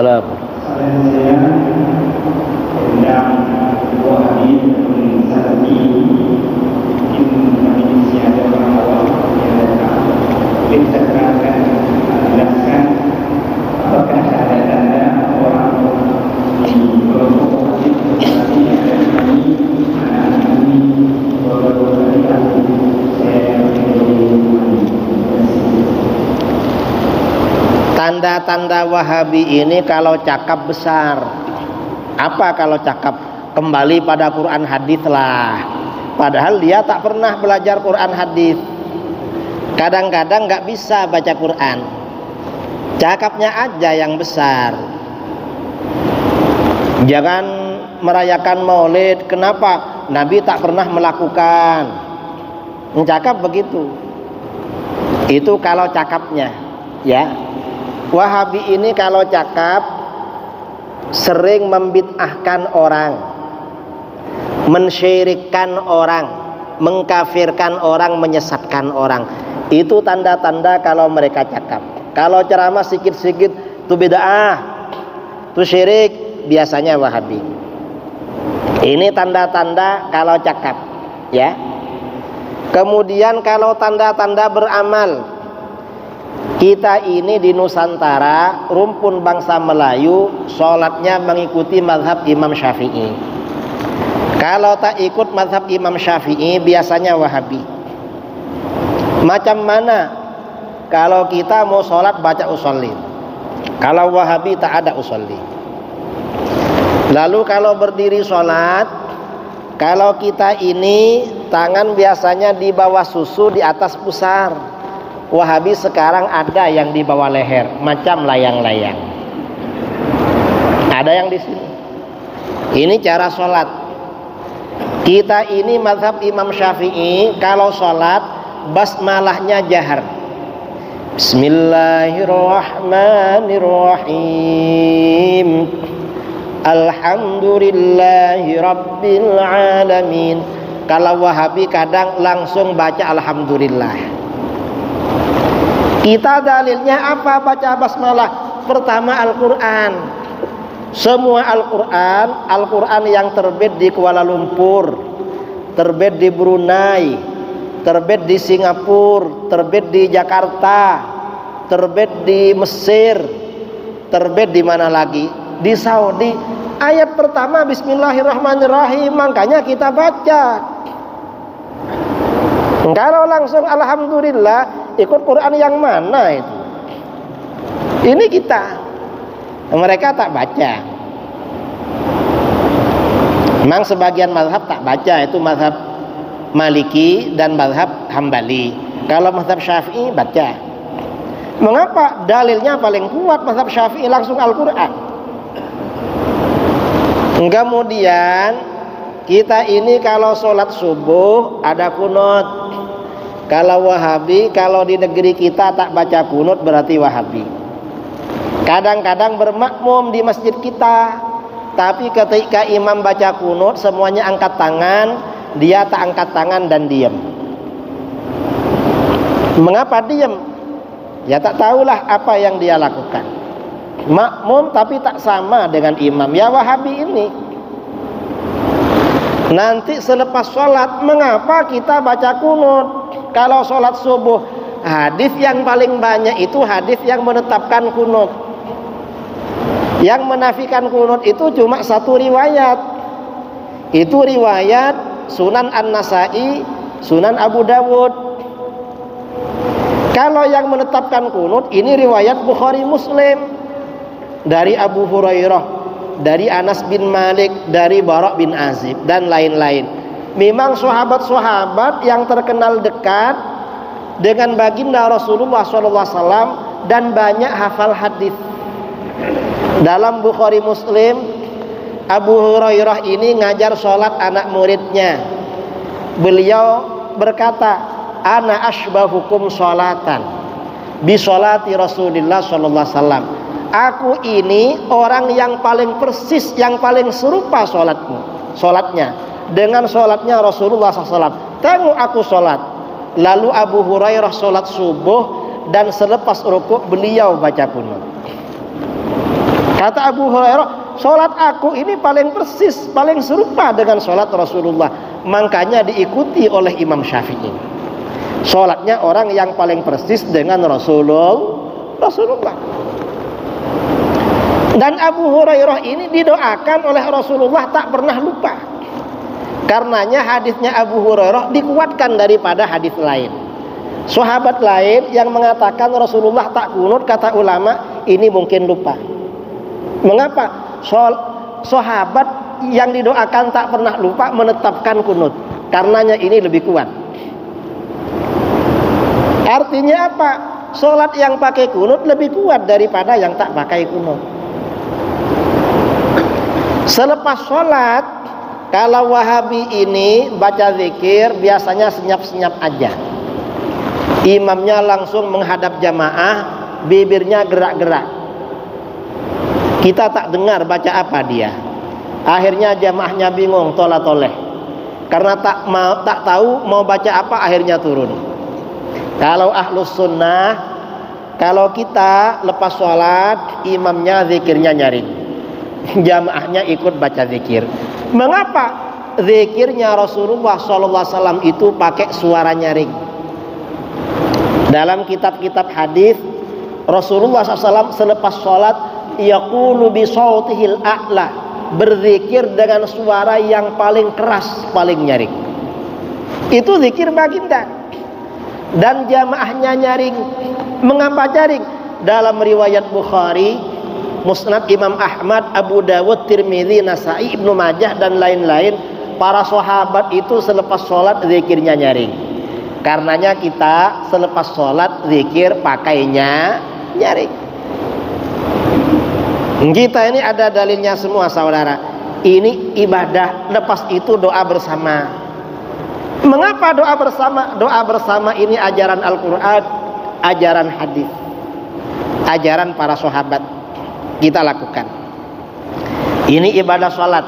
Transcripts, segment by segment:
Waalaikumsalam. Saya undang Wahabi Salafi Indonesia ada orang yang akan jelaskan apakah ada tanda orang di kelompok Wahabi Salafi ada ini beberapa tanda-tanda Wahabi ini kalau cakap besar. Apa kalau cakap? Kembali pada Quran hadis lah. Padahal dia tak pernah belajar Quran hadis. Kadang-kadang nggak bisa baca Quran. Cakapnya aja yang besar. Jangan merayakan Maulid. Kenapa? Nabi tak pernah melakukan. Mencakap begitu. Itu kalau cakapnya, ya. Wahabi ini kalau cakap sering membid'ahkan orang, mensyirikkan orang, mengkafirkan orang, menyesatkan orang. Itu tanda-tanda kalau mereka cakap. Kalau ceramah sikit-sikit itu bid'ah, itu syirik, biasanya Wahabi. Ini tanda-tanda kalau cakap, ya. Kemudian kalau tanda-tanda beramal, kita ini di Nusantara, rumpun bangsa Melayu, sholatnya mengikuti mazhab Imam Syafi'i. Kalau tak ikut mazhab Imam Syafi'i, biasanya Wahabi. Macam mana? Kalau kita mau sholat baca usolli. Kalau Wahabi tak ada usolli. Lalu kalau berdiri sholat, kalau kita ini tangan biasanya di bawah susu, di atas pusar. Wahabi sekarang ada yang di bawah leher, macam layang-layang. Ada yang di sini. Ini cara sholat. Kita ini mazhab Imam Syafi'i, kalau sholat basmalahnya jahar. Bismillahirrahmanirrahim. Alhamdulillahi rabbil alamin. Kalau Wahabi kadang langsung baca alhamdulillah. Kita dalilnya apa baca basmalah? Pertama Al-Quran. Semua Al-Quran yang terbit di Kuala Lumpur, terbit di Brunei, terbit di Singapura, terbit di Jakarta, terbit di Mesir, terbit di mana lagi? Di Saudi. Ayat pertama Bismillahirrahmanirrahim, makanya kita baca. Kalau langsung alhamdulillah, ikut Quran yang mana itu? Ini kita. Mereka tak baca. Memang sebagian mazhab tak baca, itu mazhab Maliki dan mazhab Hambali. Kalau mazhab Syafi'i baca. Mengapa? Dalilnya paling kuat mazhab Syafi'i langsung Al-Quran. Kemudian kita ini kalau sholat subuh ada kunut. Kalau Wahabi, kalau di negeri kita tak baca kunut berarti Wahabi. Kadang-kadang bermakmum di masjid kita, tapi ketika imam baca kunut semuanya angkat tangan, dia tak angkat tangan dan diam. Mengapa diam? Ya tak tahulah apa yang dia lakukan. Makmum tapi tak sama dengan imam. Ya Wahabi ini. Nanti selepas sholat, mengapa kita baca kunut? Kalau sholat subuh, hadis yang paling banyak itu hadis yang menetapkan kunut. Yang menafikan kunut itu cuma satu riwayat. Itu riwayat Sunan An-Nasai, Sunan Abu Dawud. Kalau yang menetapkan kunut ini riwayat Bukhari Muslim. Dari Abu Hurairah, dari Anas bin Malik, dari Bara' bin Azib dan lain-lain. Memang sahabat-sahabat yang terkenal dekat dengan baginda Rasulullah SAW dan banyak hafal hadis. Dalam Bukhari Muslim, Abu Hurairah ini ngajar sholat anak muridnya. Beliau berkata, "Ana asbahukum sholatan bi sholati Rasulillah SAW." Aku ini orang yang paling persis, yang paling serupa sholatnya dengan sholatnya Rasulullah SAW. Tengok aku sholat. Lalu Abu Hurairah sholat subuh dan selepas rukuk beliau baca kunut. Kata Abu Hurairah, sholat aku ini paling persis, paling serupa dengan sholat Rasulullah. Makanya diikuti oleh Imam Syafi'i. Sholatnya orang yang paling persis dengan Rasulullah. Dan Abu Hurairah ini didoakan oleh Rasulullah tak pernah lupa. Karenanya hadisnya Abu Hurairah dikuatkan daripada hadis lain. Sahabat lain yang mengatakan Rasulullah tak kunut, kata ulama, ini mungkin lupa. Mengapa? Sahabat yang didoakan tak pernah lupa menetapkan kunut. Karenanya ini lebih kuat. Artinya apa? Sholat yang pakai kunut lebih kuat daripada yang tak pakai kunut. Selepas sholat, kalau Wahabi ini baca zikir biasanya senyap-senyap aja. Imamnya langsung menghadap jamaah, bibirnya gerak-gerak. Kita tak dengar baca apa dia. Akhirnya jamaahnya bingung, tolah-toleh. Karena tak tahu mau baca apa, akhirnya turun. Kalau ahlus sunnah, kalau kita lepas sholat, imamnya zikirnya nyaring, jamaahnya ikut baca zikir. Mengapa? Zikirnya Rasulullah SAW itu pakai suara nyaring. Dalam kitab-kitab hadis, Rasulullah SAW selepas sholat yaqulu bi sautihil a'la, berzikir dengan suara yang paling keras, paling nyaring. Itu zikir baginda. Dan jamaahnya nyaring. Mengapa nyaring? Dalam riwayat Bukhari, Musnad Imam Ahmad, Abu Dawud, Tirmidzi, Nasai, Ibnu Majah dan lain-lain, para sahabat itu selepas sholat zikirnya nyaring. Karenanya kita selepas sholat zikir pakainya nyaring. Kita ini ada dalilnya semua, saudara. Ini ibadah, lepas itu doa bersama. Mengapa doa bersama? Doa bersama ini ajaran Al-Quran, ajaran hadis, ajaran para sahabat. Kita lakukan. Ini ibadah sholat.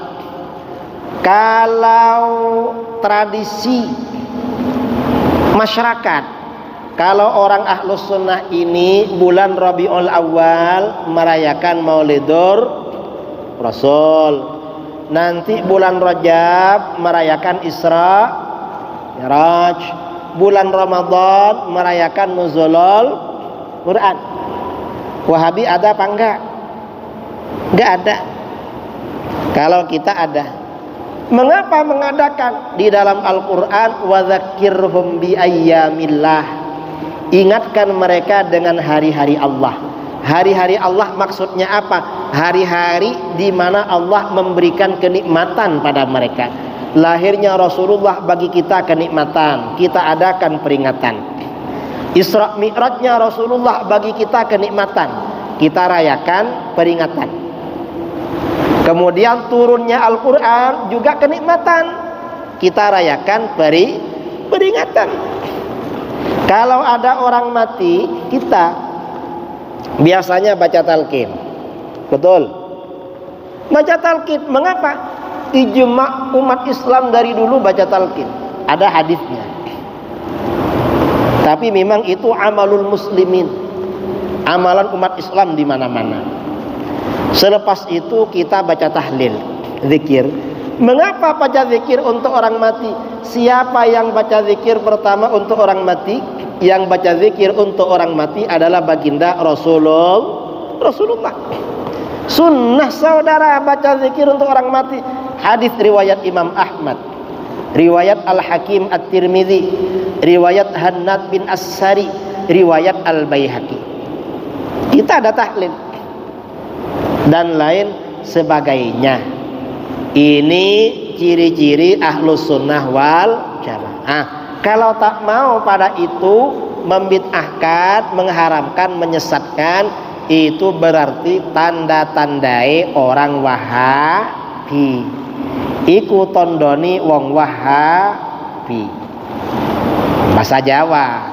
Kalau tradisi masyarakat, kalau orang ahlus sunnah ini bulan Rabiul Awal merayakan Maulidur Rasul, nanti bulan Rajab merayakan Isra Mi'raj, bulan Ramadan merayakan Nuzulul Quran. Wahabi ada apa enggak? Enggak ada. Kalau kita ada. Mengapa mengadakan? Di dalam Al-Quran, wa dzakirhum bi ayyamillah, ingatkan mereka dengan hari-hari Allah. Hari-hari Allah maksudnya apa? Hari-hari di mana Allah memberikan kenikmatan pada mereka. Lahirnya Rasulullah bagi kita kenikmatan, kita adakan peringatan. Isra Mi'rajnya Rasulullah bagi kita kenikmatan, kita rayakan peringatan. Kemudian turunnya Al-Quran juga kenikmatan, kita rayakan peringatan. Kalau ada orang mati, kita biasanya baca talqin. Betul? Baca talqin. Mengapa? Ijma' umat Islam dari dulu baca talqin. Ada hadisnya. Tapi memang itu amalul muslimin, amalan umat Islam di mana-mana. Selepas itu kita baca tahlil, zikir. Mengapa baca zikir untuk orang mati? Siapa yang baca zikir pertama untuk orang mati? Yang baca zikir untuk orang mati adalah baginda Rasulullah. Sunnah, saudara, baca zikir untuk orang mati. Hadis riwayat Imam Ahmad, riwayat Al-Hakim At-Tirmidzi, riwayat Hannad bin As-Sari, riwayat Al-Baihaqi. Kita ada tahlil dan lain sebagainya. Ini ciri-ciri ahlus sunnah wal jamaah. Kalau tak mau pada itu, membid'ahkan, mengharamkan, menyesatkan, itu berarti tanda-tandai orang Wahabi. Iku tondoni wong Wahabi. Bahasa Jawa.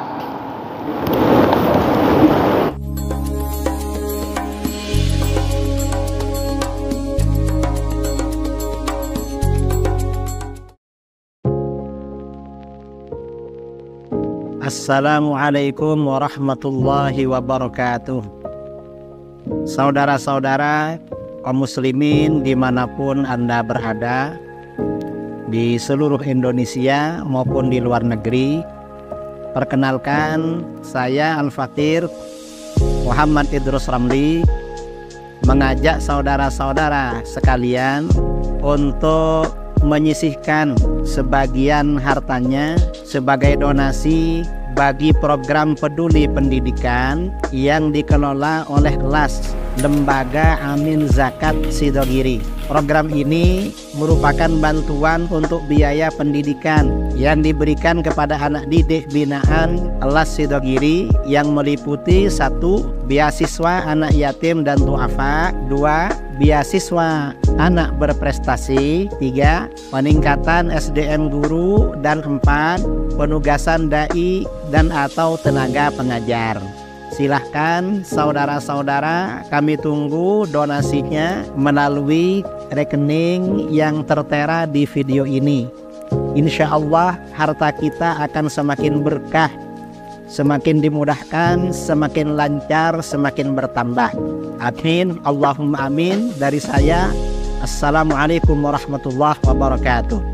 Assalamualaikum warahmatullahi wabarakatuh. Saudara-saudara kaum muslimin dimanapun Anda berada, di seluruh Indonesia maupun di luar negeri, perkenalkan saya Al-Fakir Muhammad Idrus Ramli mengajak saudara-saudara sekalian untuk menyisihkan sebagian hartanya sebagai donasi bagi program peduli pendidikan yang dikelola oleh LAS, Lembaga Amin Zakat Sidogiri. Program ini merupakan bantuan untuk biaya pendidikan yang diberikan kepada anak didik binaan LAS Sidogiri yang meliputi 1. Beasiswa anak yatim dan duafa, 2. Beasiswa anak berprestasi, 3. Peningkatan SDM guru, dan 4. Penugasan dai dan atau tenaga pengajar. Silahkan saudara-saudara, kami tunggu donasinya melalui rekening yang tertera di video ini. Insya Allah harta kita akan semakin berkah, semakin dimudahkan, semakin lancar, semakin bertambah. Amin, Allahumma amin. Dari saya, Assalamualaikum warahmatullahi wabarakatuh.